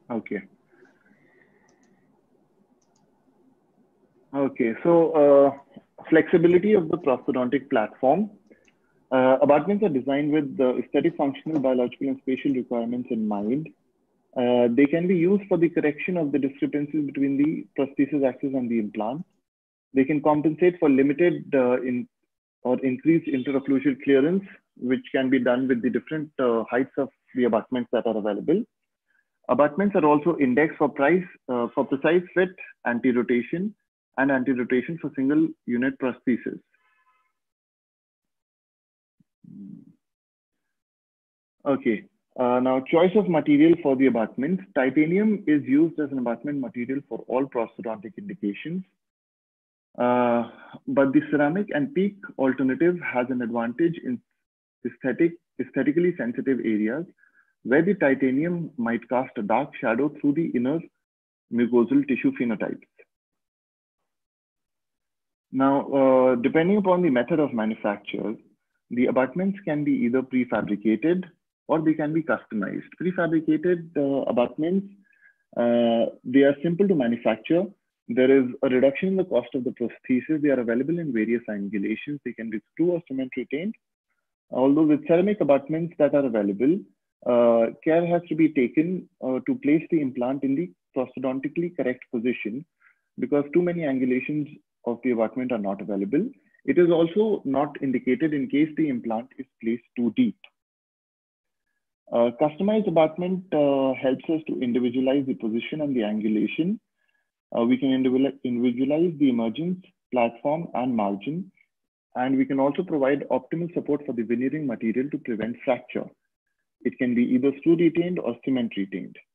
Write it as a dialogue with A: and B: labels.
A: Okay. Okay. So flexibility of the prosthodontic platform. Abutments are designed with the aesthetic, functional, biological, and spatial requirements in mind. They can be used for the correction of the discrepancies between the prosthesis axis and the implant. They can compensate for limited or increased interocclusal clearance, which can be done with the different heights of the abutments that are available. Abutments are also indexed for precise fit, anti-rotation, and anti-rotation for single unit prosthesis. Okay. Now, choice of material for the abutments. Titanium is used as an abutment material for all prosthodontic indications. But the ceramic and PEEK alternative has an advantage in aesthetically sensitive areas where the titanium might cast a dark shadow through the inner mucosal tissue phenotypes. Now, depending upon the method of manufacture, the abutments can be either prefabricated or they can be customized. Prefabricated abutments, they are simple to manufacture. There is a reduction in the cost of the prosthesis. They are available in various angulations. They can be screw or cement retained. Although with ceramic abutments that are available, care has to be taken to place the implant in the prosthodontically correct position because too many angulations of the abutment are not available. It is also not indicated in case the implant is placed too deep. Customized abutment helps us to individualize the position and the angulation. We can individualize the emergence, platform, and margin. And we can also provide optimal support for the veneering material to prevent fracture. It can be either screw retained or cement retained.